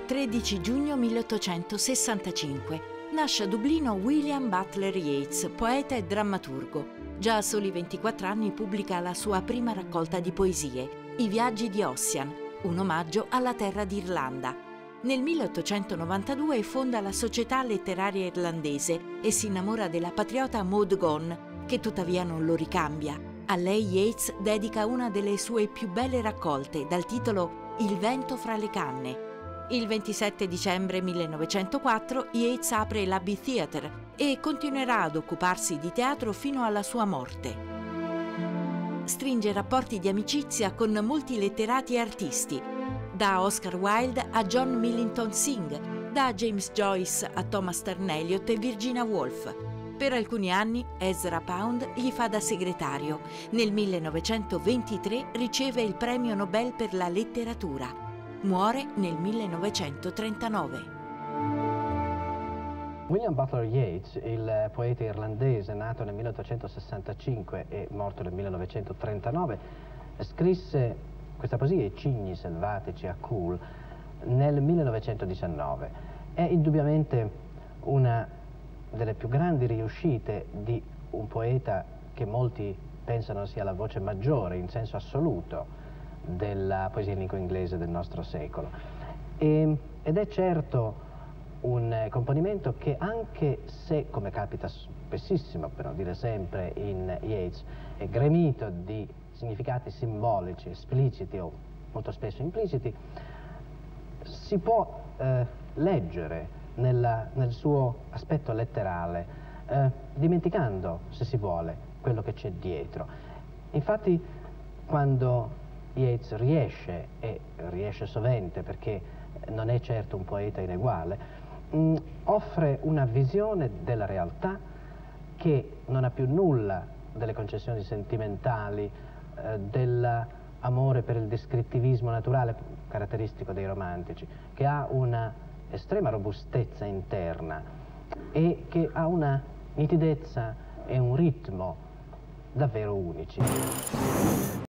13 giugno 1865. Nasce a Dublino William Butler Yeats, poeta e drammaturgo. Già a soli 24 anni pubblica la sua prima raccolta di poesie, I viaggi di Ossian, un omaggio alla terra d'Irlanda. Nel 1892 fonda la Società Letteraria Irlandese e si innamora della patriota Maud Gonne, che tuttavia non lo ricambia. A lei Yeats dedica una delle sue più belle raccolte, dal titolo Il vento fra le canne. Il 27 dicembre 1904 Yeats apre l'Abbey Theatre e continuerà ad occuparsi di teatro fino alla sua morte. Stringe rapporti di amicizia con molti letterati e artisti, da Oscar Wilde a John Millington Synge, da James Joyce a Thomas Sterne Eliot e Virginia Woolf. Per alcuni anni Ezra Pound gli fa da segretario. Nel 1923 riceve il premio Nobel per la letteratura. Muore nel 1939. William Butler Yeats, il poeta irlandese nato nel 1865 e morto nel 1939, scrisse questa poesia, I cigni selvatici a Coole, nel 1919. È indubbiamente una delle più grandi riuscite di un poeta che molti pensano sia la voce maggiore in senso assoluto della poesia in lingua inglese del nostro secolo. Ed è certo un componimento che, anche se, come capita spessissimo, per non dire sempre, in Yeats, è gremito di significati simbolici, espliciti o molto spesso impliciti, si può leggere nel suo aspetto letterale, dimenticando, se si vuole, quello che c'è dietro. Infatti, quando Yeats riesce, e riesce sovente perché non è certo un poeta ineguale, offre una visione della realtà che non ha più nulla delle concessioni sentimentali, dell'amore per il descrittivismo naturale caratteristico dei romantici, che ha una estrema robustezza interna e che ha una nitidezza e un ritmo davvero unici.